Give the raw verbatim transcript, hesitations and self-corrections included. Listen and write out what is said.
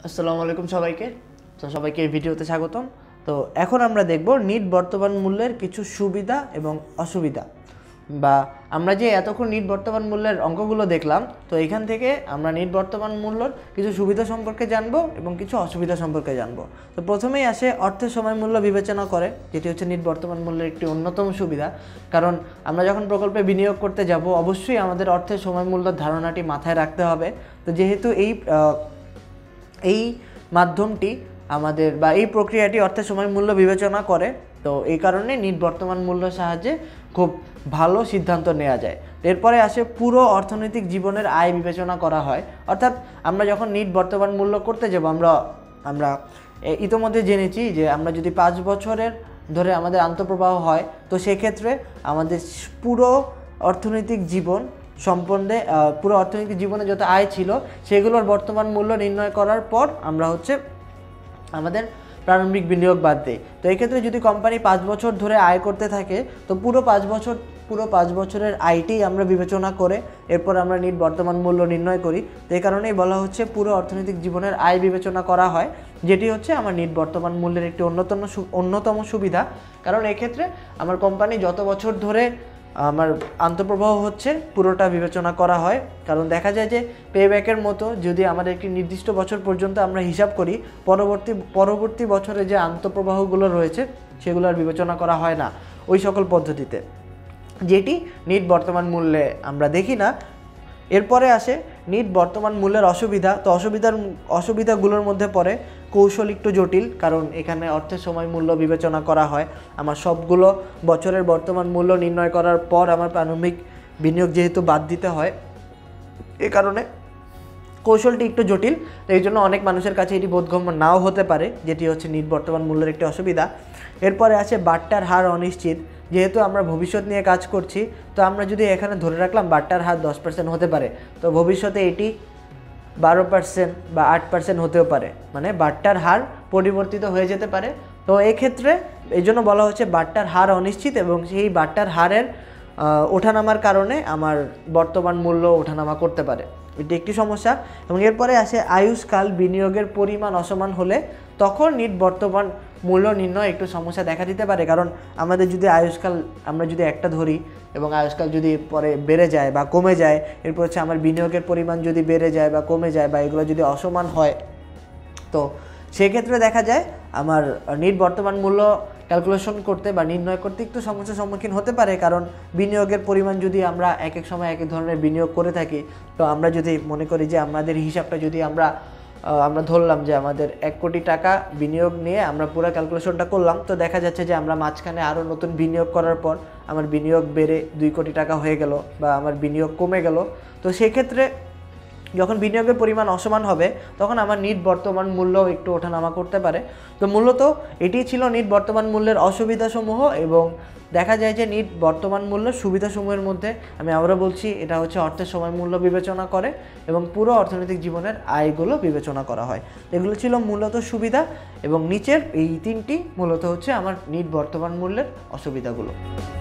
আসসালামু আলাইকুম সবাইকে। তো সবাইকে এই ভিডিওতে স্বাগতম। তো এখন আমরা দেখব নিট বর্তমান মূল্যের কিছু সুবিধা এবং অসুবিধা, বা আমরা যে এতক্ষণ নিট বর্তমান মূল্যের অঙ্কগুলো দেখলাম, তো এখান থেকে আমরা নিট বর্তমান মূল্যর কিছু সুবিধা সম্পর্কে জানবো এবং কিছু অসুবিধা সম্পর্কে জানবো। তো প্রথমেই আসে অর্থের সময় মূল্য বিবেচনা করে, যেটি হচ্ছে নিট বর্তমান মূল্যের একটি অন্যতম সুবিধা। কারণ আমরা যখন প্রকল্পে বিনিয়োগ করতে যাব, অবশ্যই আমাদের অর্থের সময় মূল্যের ধারণাটি মাথায় রাখতে হবে। তো যেহেতু এই এই মাধ্যমটি আমাদের বা এই প্রক্রিয়াটি অর্থের সময় মূল্য বিবেচনা করে, তো এই কারণে নিট বর্তমান মূল্যের সাহায্যে খুব ভালো সিদ্ধান্ত নেওয়া যায়। এরপরে আসে পুরো অর্থনৈতিক জীবনের আয় বিবেচনা করা হয়। অর্থাৎ আমরা যখন নিট বর্তমান মূল্য করতে যাব, আমরা আমরা ইতোমধ্যে জেনেছি যে আমরা যদি পাঁচ বছরের ধরে আমাদের আন্তঃপ্রবাহ হয়, তো সেক্ষেত্রে আমাদের পুরো অর্থনৈতিক জীবন সম্বন্ধে পুরো অর্থনৈতিক জীবনে যত আয় ছিল সেগুলোর বর্তমান মূল্য নির্ণয় করার পর আমরা হচ্ছে আমাদের প্রারম্ভিক বিনিয়োগ বাদ দিই। তো এক্ষেত্রে যদি কোম্পানি পাঁচ বছর ধরে আয় করতে থাকে, তো পুরো পাঁচ বছর পুরো পাঁচ বছরের আয়টি আমরা বিবেচনা করে এরপর আমরা নিট বর্তমান মূল্য নির্ণয় করি। তো এই কারণেই বলা হচ্ছে পুরো অর্থনৈতিক জীবনের আয় বিবেচনা করা হয়, যেটি হচ্ছে আমার নিট বর্তমান মূল্যের একটি অন্যতম অন্যতম সুবিধা। কারণ এক্ষেত্রে আমার কোম্পানি যত বছর ধরে আমার আন্তঃপ্রবাহ হচ্ছে পুরোটা বিবেচনা করা হয়। কারণ দেখা যায় যে পে ব্যাকের মতো যদি আমাদের একটি নির্দিষ্ট বছর পর্যন্ত আমরা হিসাব করি, পরবর্তী পরবর্তী বছরে যে আন্তঃপ্রবাহগুলো রয়েছে সেগুলো আর বিবেচনা করা হয় না ওই সকল পদ্ধতিতে, যেটি নিট বর্তমান মূল্যে আমরা দেখি না। এরপরে আসে নিট বর্তমান মূল্যের অসুবিধা। তো অসুবিধার অসুবিধাগুলোর মধ্যে পড়ে কৌশল একটু জটিল, কারণ এখানে অর্থের সময় মূল্য বিবেচনা করা হয়। আমার সবগুলো বছরের বর্তমান মূল্য নির্ণয় করার পর আমার প্রারম্ভিক বিনিয়োগ যেহেতু বাদ দিতে হয়, এ কারণে কৌশলটি একটু জটিল। তো এই জন্য অনেক মানুষের কাছে এটি বোধগম্য নাও হতে পারে, যেটি হচ্ছে নিট বর্তমান মূল্যের একটি অসুবিধা। এরপরে আছে বাট্টার হার অনিশ্চিত। যেহেতু আমরা ভবিষ্যৎ নিয়ে কাজ করছি, তো আমরা যদি এখানে ধরে রাখলাম বাট্টার হার দশ পার্সেন্ট হতে পারে, তো ভবিষ্যতে এটি বারো পার্সেন্ট বা আট পার্সেন্ট হতেও পারে, মানে বাট্টার হার পরিবর্তিত হয়ে যেতে পারে। তো এক্ষেত্রে এই জন্য বলা হচ্ছে বাট্টার হার অনিশ্চিত, এবং সেই বাট্টার হারের ওঠানামার কারণে আমার বর্তমান মূল্য ওঠানামা করতে পারে, এটি একটি সমস্যা। এবং এরপরে আসে আয়ুষ্কাল বিনিয়োগের পরিমাণ অসমান হলে তখন নিট বর্তমান মূল্য নির্ণয় একটু সমস্যা দেখা দিতে পারে। কারণ আমাদের যদি আয়ুষ্কাল আমরা যদি একটা ধরি এবং আয়ুষ্কাল যদি পরে বেড়ে যায় বা কমে যায়, এরপর হচ্ছে আমার বিনিয়োগের পরিমাণ যদি বেড়ে যায় বা কমে যায় বা এগুলো যদি অসমান হয়, তো সেক্ষেত্রে দেখা যায় আমার নিট বর্তমান মূল্য ক্যালকুলেশন করতে বা নির্ণয় করতে একটু সমস্যার সম্মুখীন হতে পারে। কারণ বিনিয়োগের পরিমাণ যদি আমরা এক এক সময় এক এক ধরনের বিনিয়োগ করে থাকি, তো আমরা যদি মনে করি যে আমাদের হিসাবটা যদি আমরা আমরা ধরলাম যে আমাদের এক কোটি টাকা বিনিয়োগ নিয়ে আমরা পুরো ক্যালকুলেশনটা করলাম, তো দেখা যাচ্ছে যে আমরা মাঝখানে আরও নতুন বিনিয়োগ করার পর আমার বিনিয়োগ বেড়ে দুই কোটি টাকা হয়ে গেল বা আমার বিনিয়োগ কমে গেল। তো সেক্ষেত্রে যখন বিনিয়োগের পরিমাণ অসমান হবে, তখন আমার নিট বর্তমান মূল্য একটু ওঠানামা করতে পারে। তো মূলত এটি ছিল নিট বর্তমান মূল্যের অসুবিধাসমূহ। এবং দেখা যায় যে নিট বর্তমান মূল্যের সুবিধাসমূহের মধ্যে আমি আবারও বলছি, এটা হচ্ছে অর্থের সময় মূল্য বিবেচনা করে এবং পুরো অর্থনৈতিক জীবনের আয়গুলো বিবেচনা করা হয়। এগুলো ছিল মূলত সুবিধা, এবং নিচের এই তিনটি মূলত হচ্ছে আমার নিট বর্তমান মূল্যের অসুবিধাগুলো।